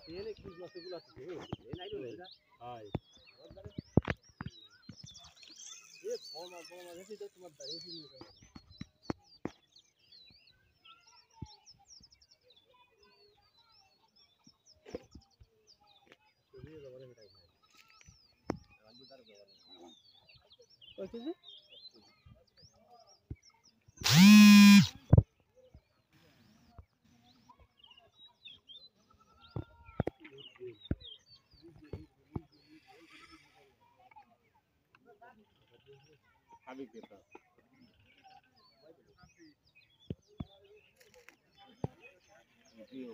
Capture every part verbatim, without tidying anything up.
এনে কি বসেগুলো আছে এই নাই রে এটা হাই এ ফর্ম আর ফর্ম আছে তো তোমার দাঁড়িয়ে শুরু হয়ে যাবে এই জবানে মিটাই না রাজু তার জবানে ওই কি খাবি কে তো ভিডিও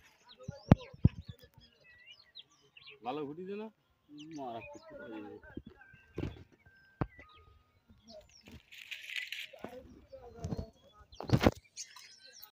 ভালো ঘুরিছে না মারা